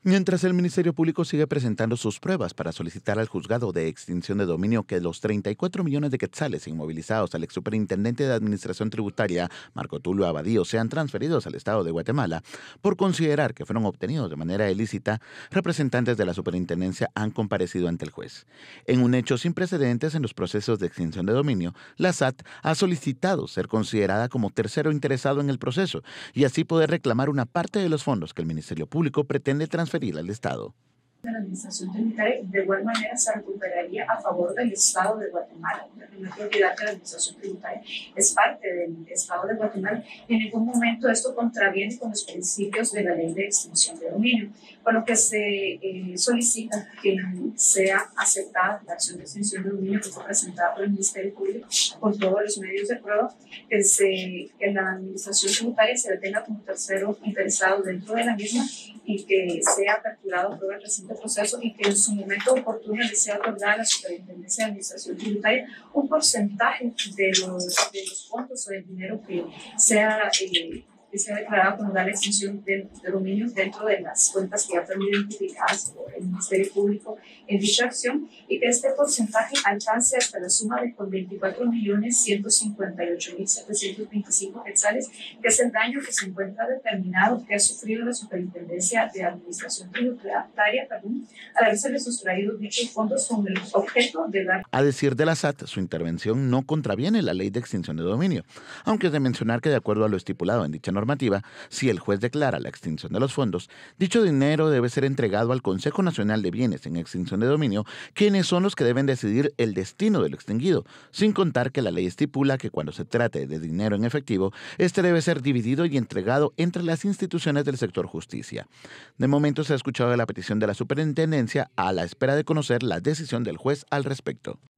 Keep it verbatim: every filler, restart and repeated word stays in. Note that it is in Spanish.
Mientras el Ministerio Público sigue presentando sus pruebas para solicitar al juzgado de extinción de dominio que los treinta y cuatro millones de quetzales inmovilizados al ex superintendente de Administración Tributaria, Marco Tulio Abadío, sean transferidos al Estado de Guatemala, por considerar que fueron obtenidos de manera ilícita, representantes de la superintendencia han comparecido ante el juez. En un hecho sin precedentes en los procesos de extinción de dominio, la S A T ha solicitado ser considerada como tercero interesado en el proceso y así poder reclamar una parte de los fondos que el Ministerio Público pretende transferir al Estado. La administración tributaria de igual manera se recuperaría a favor del Estado de Guatemala. La primera propiedad de la administración tributaria es parte del Estado de Guatemala y en ningún momento esto contraviene con los principios de la ley de extinción de dominio, por lo que se eh, solicita que sea aceptada la acción de extinción de dominio que fue presentada por el Ministerio Público con todos los medios de prueba, que, se, que la administración tributaria se detenga como tercero interesado dentro de la misma y que sea aperturado por el reciente proceso y que en su momento oportuno le sea otorgada a la Superintendencia de Administración Tributaria un porcentaje de los, de los fondos o del dinero que sea, eh, que sea declarado como la extinción de, de dominio dentro de las cuentas que ya fueron identificadas por el Ministerio Público en dicha acción y que este porcentaje alcance hasta la suma de veinticuatro millones ciento cincuenta y ocho mil setecientos veinticinco quetzales, que es el daño que se encuentra determinado que ha sufrido la Superintendencia de Administración Tributaria perdón, al haberse sustraído dichos fondos con el objeto de dar. A decir de la S A T, su intervención no contraviene la ley de extinción de dominio, aunque es de mencionar que de acuerdo a lo estipulado en dicha normativa, si el juez declara la extinción de los fondos, dicho dinero debe ser entregado al Consejo Nacional de Bienes en Extinción de Dominio, quienes son los que deben decidir el destino del extinguido, sin contar que la ley estipula que cuando se trate de dinero en efectivo, este debe ser dividido y entregado entre las instituciones del sector justicia. De momento se ha escuchado la petición de la superintendencia a la espera de conocer la decisión del juez al respecto.